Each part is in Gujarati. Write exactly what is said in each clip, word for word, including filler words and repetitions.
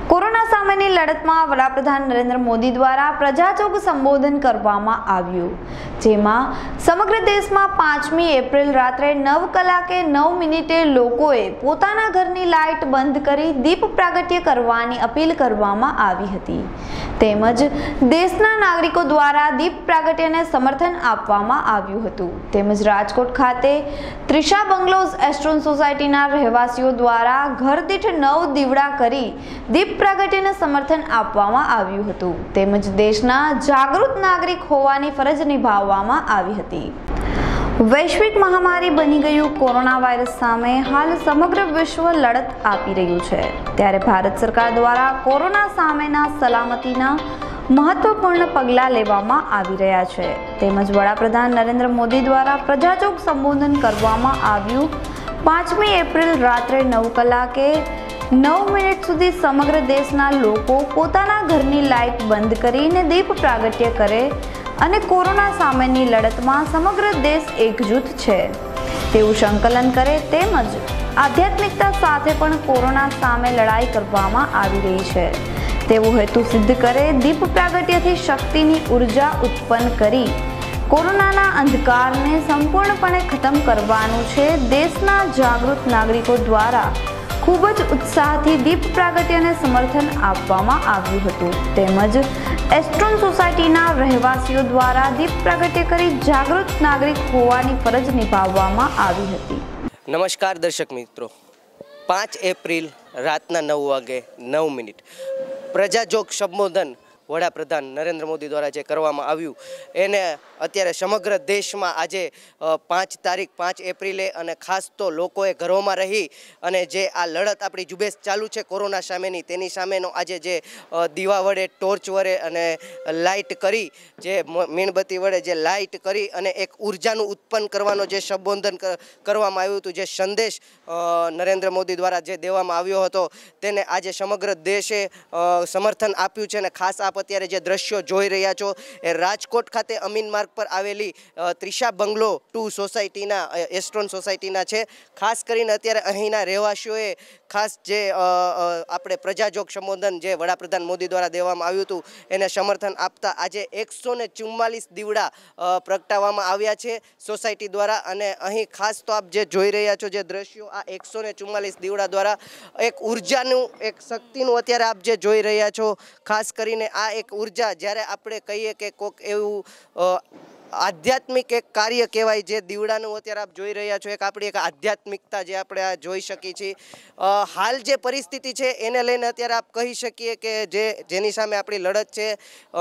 કોરોના સામેની લડતમાં વડાપ્રધાન નરેન્દ્ર મોદી દ્વારા પ્રજાજોગ સંબોધન કરવામાં આવ્યું, જેમાં સમગ્ર દેશમાં પાંચમી એપ્રિલ રાત્રે નવ કલાકે નવ મિનિટે લોકોએ પોતાના ઘરની લાઇટ બંધ કરી દીપ પ્રાગટ્ય કરવાની અપીલ કરવામાં આવી હતી. તેમજ દેશના નાગરિકો દ્વારા દીપ પ્રાગટ્યને સમર્થન આપવામાં આવ્યું હતું. તેમજ રાજકોટ ખાતે ત્રિષા બંગલોઝ એસ્ટ્રોન સોસાયટીના રહેવાસીઓ દ્વારા ઘર દીઠ નવ દીવડા કરી દીપ પ્રાગટ્યને સમર્થન આપવામાં આવ્યું હતું. તેમજ દેશના જાગૃત નાગરિક હોવાની ફરજ નિભાવવામાં આવી હતી. વૈશ્વિક મહામારી બની ગયું કોરોના વાયરસ સામે હાલ સમગ્ર વિશ્વ લડત આપી રહ્યું છે, ત્યારે ભારત સરકાર દ્વારા કોરોના સામેના સલામતીના મહત્વપૂર્ણ પગલાં લેવામાં આવી રહ્યા છે. તેમજ વડાપ્રધાન નરેન્દ્ર મોદી દ્વારા પ્રજાજોગ સંબોધન કરવામાં આવ્યું. પાંચમી એપ્રિલ રાત્રે નવ કલાકે નવ મિનિટ સુધી સમગ્ર દેશના લોકો પોતાના ઘરની લાઇટ બંધ કરીને દીપ પ્રાગટ્ય કરે અને કોરોના સામેની લડતમાં સમગ્ર દેશ એકજૂથ છે તેવું સંકલન કરે, તેમજ આધ્યાત્મિકતા સાથે પણ કોરોના સામે લડાઈ કરવામાં આવી રહી છે તેવો હેતુ સિદ્ધ કરે. દીપ પ્રાગટ્યથી શક્તિની ઉર્જા ઉત્પન્ન કરી કોરોનાના અંધકારને સંપૂર્ણપણે ખતમ કરવાનું છે. દેશના જાગૃત નાગરિકો દ્વારા ખૂબ જ ઉત્સાહથી દીપ પ્રાગટ્યને સમર્થન આપવામાં આવ્યું હતું. તેમજ એસ્ટ્રોન સોસાયટીના રહેવાસીઓ દ્વારા દીપ પ્રાગટ્ય કરી જાગૃત નાગરિક હોવાની ફરજ નિભાવવામાં આવી હતી. નમસ્કાર દર્શક મિત્રો, પાંચ એપ્રિલ રાતના નવ વાગે નવ મિનિટ પ્રજાજોગ સંબોધન વડાપ્રધાન નરેન્દ્ર મોદી દ્વારા જે કરવામાં આવ્યું એને અત્યારે સમગ્ર દેશમાં આજે પાંચ તારીખ પાંચ એપ્રિલે અને ખાસ તો લોકોએ ઘરોમાં રહી અને જે આ લડત આપણી ઝુંબેશ ચાલુ છે કોરોના સામેની, તેની સામેનો આજે જે દીવા વડે, ટોર્ચ વડે અને લાઇટ કરી, જે મીણબત્તી વડે જે લાઇટ કરી અને એક ઉર્જાનું ઉત્પન્ન કરવાનો જે સંબોધન કરવામાં આવ્યું હતું, જે સંદેશ નરેન્દ્ર મોદી દ્વારા જે દેવામાં આવ્યો હતો, તેને આજે સમગ્ર દેશે સમર્થન આપ્યું છે. અને ખાસ આપ અત્યારે જે દ્રશ્યો જોઈ રહ્યા છો એ રાજકોટ ખાતે અમીન માર્ગ પર આવેલી ત્રિષા બંગલો ટુ સોસાયટીના એસ્ટ્રોન સોસાયટીના છે. ખાસ કરીને અત્યારે અહીંના રહેવાસીઓએ ખાસ જે આપણે પ્રજાજોગ સંબોધન જે વડાપ્રધાન મોદી દ્વારા દેવામાં આવ્યું હતું એને સમર્થન આપતા આજે એકસો ને ચુમ્માલીસ દીવડા પ્રગટાવવામાં આવ્યા છે સોસાયટી દ્વારા. અને અહીં ખાસ તો આપ જે જોઈ રહ્યા છો જે દ્રશ્યો, આ એકસો ને ચુમ્માલીસ દીવડા દ્વારા એક ઉર્જાનું, એક શક્તિનું અત્યારે આપ જે જોઈ રહ્યા છો, ખાસ કરીને આ એક ઉર્જા જ્યારે આપણે કહીએ કે કોઈક એવું આધ્યાત્મિક એક કાર્ય કહેવાય, જે દીવડાનું અત્યારે આપ જોઈ રહ્યા છો, એક આપણી એક આધ્યાત્મિકતા જે આપણે આ જોઈ શકીએ છીએ. હાલ જે પરિસ્થિતિ છે એને લઈને અત્યારે આપ કહી શકીએ કે જે જેની સામે આપણી લડત છે,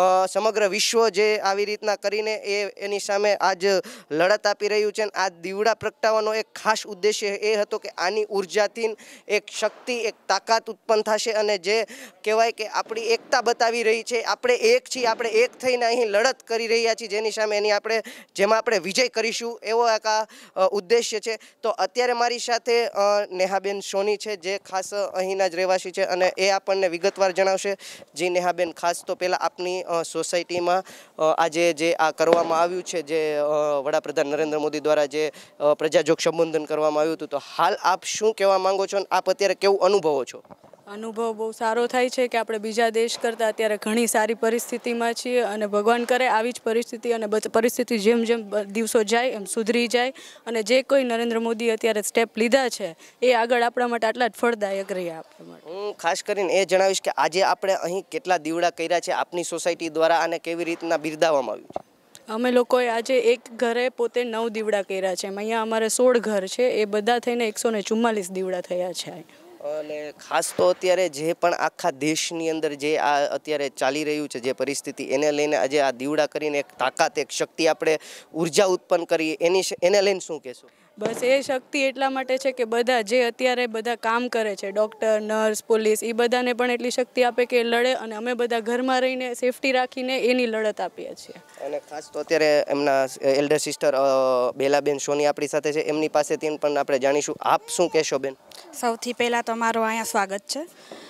સમગ્ર વિશ્વ જે આવી રીતના કરીને એ એની સામે આજ લડત આપી રહ્યું છે. આ દીવડા પ્રગટાવવાનો એક ખાસ ઉદ્દેશ્ય એ હતો કે આની ઉર્જાથી એક શક્તિ, એક તાકાત ઉત્પન્ન થશે અને જે કહેવાય કે આપણી એકતા બતાવી રહી છે. આપણે એક છીએ, આપણે એક થઈને અહીં લડત કરી રહ્યા છીએ, જેની સામે એની આપણે જેમાં આપણે વિજય કરીશું એવો એક આ ઉદ્દેશ્ય છે. તો અત્યારે મારી સાથે નેહાબેન સોની છે, જે ખાસ અહીંના જ રહેવાસી છે અને એ આપણને વિગતવાર જણાવશે. જી નેહાબેન, ખાસ તો પહેલાં આપની સોસાયટીમાં આજે જે આ કરવામાં આવ્યું છે, જે વડાપ્રધાન નરેન્દ્ર મોદી દ્વારા જે પ્રજાજોગ સંબોધન કરવામાં આવ્યું હતું, તો હાલ આપ શું કહેવા માંગો છો અને આપ અત્યારે કેવું અનુભવો છો? અનુભવ બહુ સારો થાય છે કે આપણે બીજા દેશ કરતાં અત્યારે ઘણી સારી પરિસ્થિતિમાં છીએ અને ભગવાન કરે આવી જ પરિસ્થિતિ અને પરિસ્થિતિ જેમ જેમ દિવસો જાય એમ સુધરી જાય અને જે કોઈ નરેન્દ્ર મોદી અત્યારે સ્ટેપ લીધા છે એ આગળ આપણા માટે આટલા જ ફળદાયક રહ્યા આપણા માટે. હું ખાસ કરીને એ જણાવીશ કે આજે આપણે અહીં કેટલા દીવડા કર્યા છે આપની સોસાયટી દ્વારા અને કેવી રીતના બિરદાવવામાં આવ્યું છે? અમે લોકોએ આજે એક ઘરે પોતે નવ દીવડા કર્યા છે. અહીંયા અમારે સોળ ઘર છે, એ બધા થઈને એકસો ને ચુમ્માલીસ દીવડા થયા છે. અને ખાસ તો અત્યારે જે પણ આખા દેશની અંદર જે આ અત્યારે ચાલી રહ્યું છે જે પરિસ્થિતિ, એને લઈને આજે આ દીવડા કરીને એક તાકાત, એક શક્તિ, આપણે ઉર્જા ઉત્પન્ન કરી, એની એને લઈને શું કહેશો? બસ એ શક્તિ એટલા માટે છે કે બધા જે અત્યારે બધા કામ કરે છે, ડૉક્ટર, નર્સ, પોલીસ, એ બધાને પણ એટલી શક્તિ આપે કે લડે અને અમે બધા ઘરમાં રહીને સેફટી રાખીને એની લડત આપીએ છીએ. અને ખાસ તો અત્યારે એમના એલ્ડર સિસ્ટર બેલાબેન સોની આપણી સાથે છે, એમની પાસેથી પણ આપણે જાણીશું. આપ શું કહેશો બેન? સૌથી પહેલાં તો મારું અહીંયા સ્વાગત છે.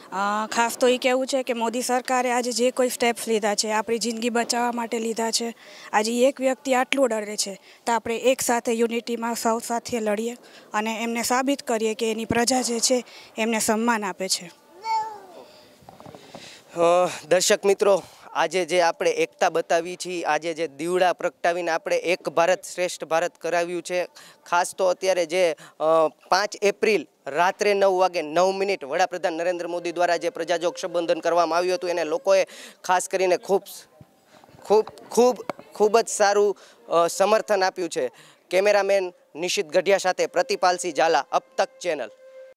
ખાસ તો એ કહેવું છે કે મોદી સરકારે આજે જે કોઈ સ્ટેપ્સ લીધા છે, આપણી જિંદગી બચાવવા માટે લીધા છે. આજે એક વ્યક્તિ આટલું ડરે છે તો આપણે એક સાથે યુનિટીમાં સૌ સાથે લડીએ અને એમને સાબિત કરીએ કે એની પ્રજા જે છે એમને સન્માન આપે છે. અ, દર્શક મિત્રો, આજે જે આપણે એકતા બતાવી છીએ, આજે જે દીવડા પ્રગટાવીને આપણે એક ભારત શ્રેષ્ઠ ભારત કરાવ્યું છે, ખાસ તો અત્યારે જે અ, પાંચ એપ્રિલ રાત્રે નવ વાગે નવ મિનિટ વડાપ્રધાન નરેન્દ્ર મોદી દ્વારા જે પ્રજાજોગ સંબોધન કરવામાં આવ્યું હતું એને લોકોએ ખાસ કરીને ખૂબ ખૂબ ખૂબ ખૂબ જ સારું અ, સમર્થન આપ્યું છે. કેમેરામેન નિશિત ગઢિયા સાથે પ્રતિપાલસિંહ ઝાલા, અબ તક ચેનલ.